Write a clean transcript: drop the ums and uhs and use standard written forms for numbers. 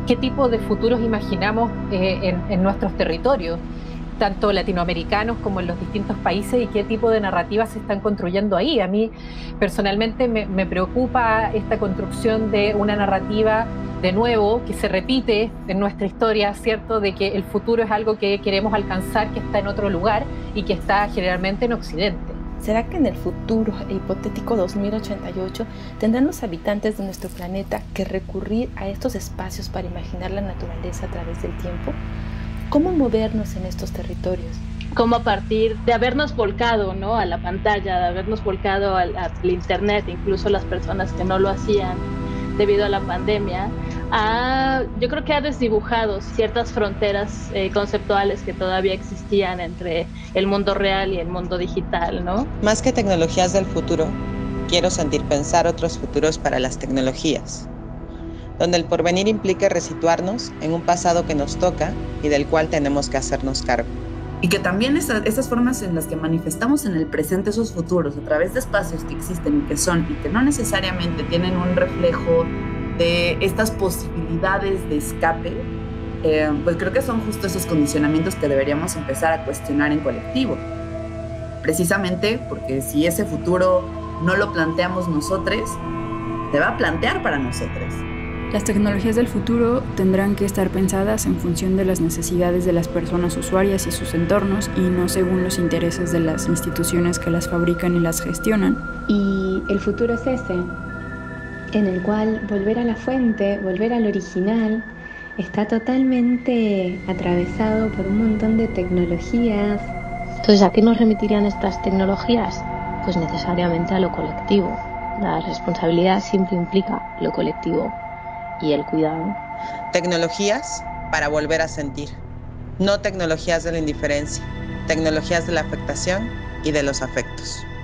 qué tipo de futuros imaginamos en nuestros territorios, tanto latinoamericanos como en los distintos países, y qué tipo de narrativas se están construyendo ahí. A mí personalmente me preocupa esta construcción de una narrativa, de nuevo, que se repite en nuestra historia, ¿cierto?, de que el futuro es algo que queremos alcanzar, que está en otro lugar y que está generalmente en Occidente. ¿Será que en el futuro hipotético 2088 tendrán los habitantes de nuestro planeta que recurrir a estos espacios para imaginar la naturaleza a través del tiempo? ¿Cómo movernos en estos territorios? Como a partir de habernos volcado, ¿no?, a la pantalla, de habernos volcado al internet, incluso las personas que no lo hacían debido a la pandemia, yo creo que ha desdibujado ciertas fronteras conceptuales que todavía existían entre el mundo real y el mundo digital, ¿no? Más que tecnologías del futuro, quiero sentir pensar otros futuros para las tecnologías, donde el porvenir implique resituarnos en un pasado que nos toca y del cual tenemos que hacernos cargo. Y que también esas formas en las que manifestamos en el presente esos futuros a través de espacios que existen y que son, y que no necesariamente tienen un reflejo de estas posibilidades de escape, pues creo que son justo esos condicionamientos que deberíamos empezar a cuestionar en colectivo. Precisamente porque si ese futuro no lo planteamos nosotros, se va a plantear para nosotros. Las tecnologías del futuro tendrán que estar pensadas en función de las necesidades de las personas usuarias y sus entornos, y no según los intereses de las instituciones que las fabrican y las gestionan. Y el futuro es ese, en el cual volver a la fuente, volver al original, está totalmente atravesado por un montón de tecnologías. Entonces, ¿a qué nos remitirían estas tecnologías? Pues necesariamente a lo colectivo. La responsabilidad siempre implica lo colectivo y el cuidado. Tecnologías para volver a sentir, no tecnologías de la indiferencia, tecnologías de la afectación y de los afectos.